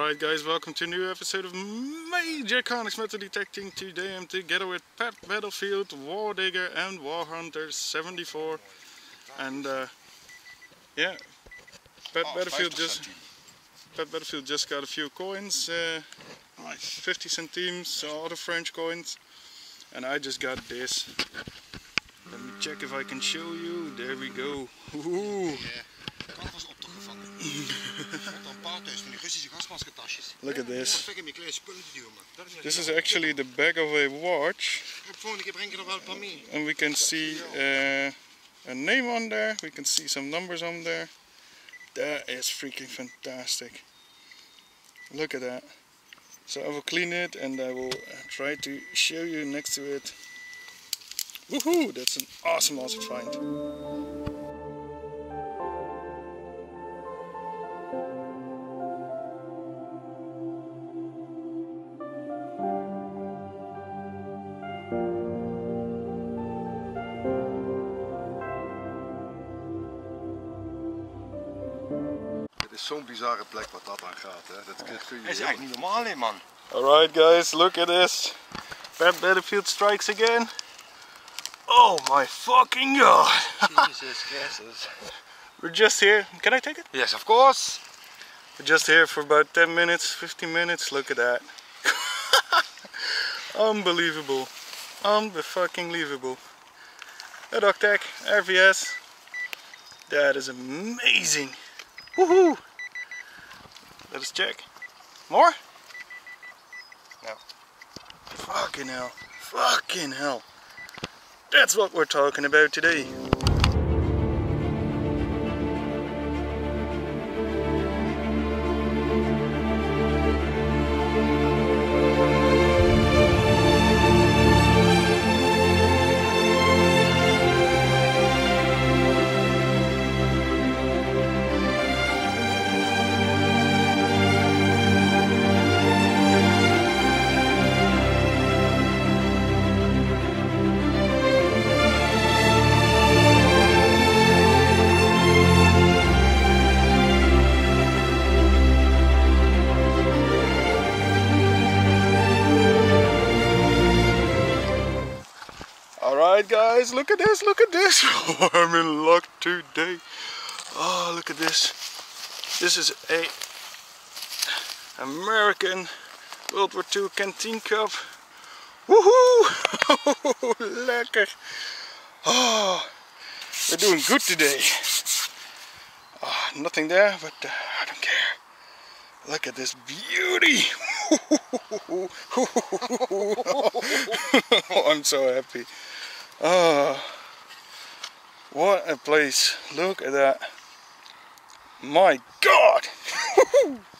Alright guys, welcome to a new episode of MjrCarnyx Metal Detecting. Today I'm together with Pet Battlefield, War Digger and War Hunter 74. And yeah, Pet Battlefield just got a few coins, 50 centimes, all the French coins. And I just got this. Let me check if I can show you. There we go. Look at this. This is actually the back of a watch. And we can see a name on there. We can see some numbers on there. That is freaking fantastic. Look at that. So I will clean it and I will try to show you next to it. Woohoo! That's an awesome find. Het is zo'n bizarre plek wat dat aan gaat, hè. Dat kun je is eigenlijk niet normaal, hè, man. Alright guys, look at this. Pet Battlefield strikes again. Oh my fucking god! Jesus Christus. We're just here. Can I take it? Yes, of course. We're just here for about 10 minutes, 15 minutes. Look at that. Unbelievable. Unfucking-believable. A dog tag, RVS. That is amazing. Woohoo! Let us check. More? No. Fucking hell. Fucking hell. That's what we're talking about today. Alright guys, look at this, look at this. Oh, I'm in luck today. Oh, look at this. This is a American World War II canteen cup. Woohoo! Lekker. Oh, we're doing good today. Oh, nothing there, but I don't care. Look at this beauty. Oh, I'm so happy. Oh, what a place. Look at that. My God.